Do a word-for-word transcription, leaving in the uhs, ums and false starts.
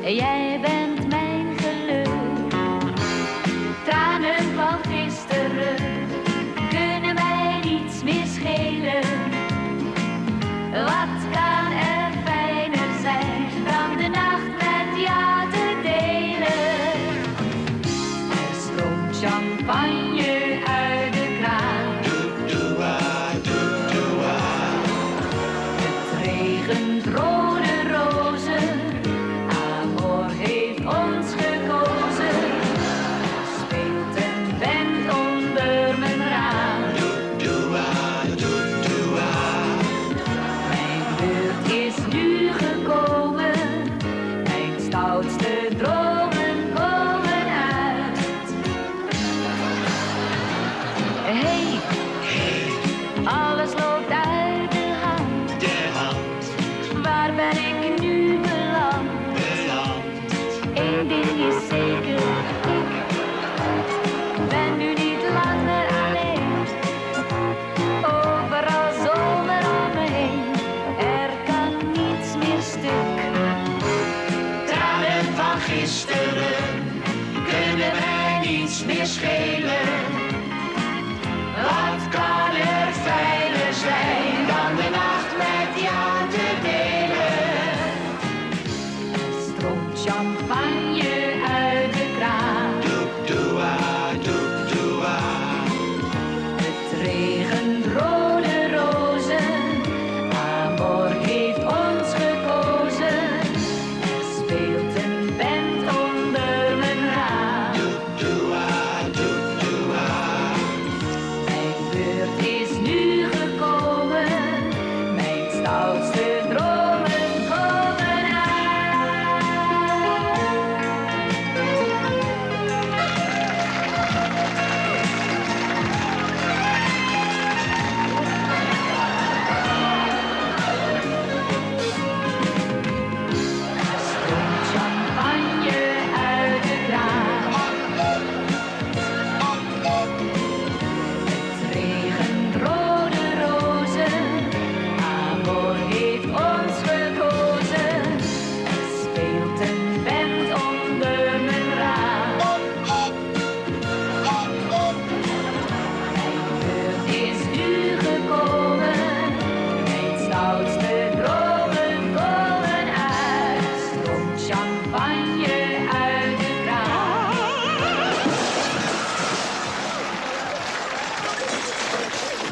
Jij bent mijn geluk. Tranen van gisteren kunnen mij niets meer schelen. Wat kan er fijner zijn dan de nacht met jou te delen? Er stroomt champagne uit de kraan. Het regent rode rozen. Amor heeft ons gekozen. Er speelt een band onder mijn raam. Mijn beurt is nu gekomen. Mijn stoutste dromen komen uit. Hey, alles loopt uit de hand. De hand Waar ben ik nu beland? beland. Eén ding is zeker, ik ben nu niet langer alleen. Overal zomer om me heen, er kan niets meer stuk. Tranen van gisteren kunnen mij niets meer schelen. Wat kan er fijner zijn dan de nacht met jou te delen? Er stroomt champagne